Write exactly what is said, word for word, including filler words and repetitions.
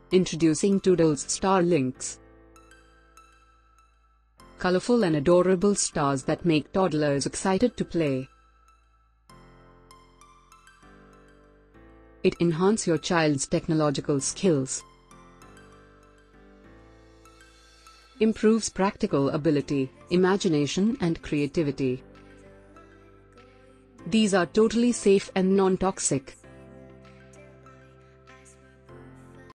Introducing Toodles Star Links. Colorful and adorable stars that make toddlers excited to play. It enhances your child's technological skills. Improves practical ability, imagination and creativity. These are totally safe and non-toxic.